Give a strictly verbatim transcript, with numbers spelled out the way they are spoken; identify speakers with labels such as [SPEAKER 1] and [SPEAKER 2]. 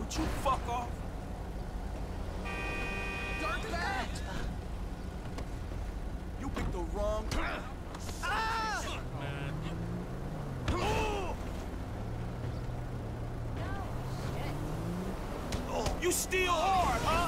[SPEAKER 1] Would you fuck off?
[SPEAKER 2] Dirtbag!
[SPEAKER 1] You picked the wrong time. Ah!
[SPEAKER 3] Man.
[SPEAKER 1] Oh!
[SPEAKER 2] No, shit.
[SPEAKER 1] You steal hard, huh?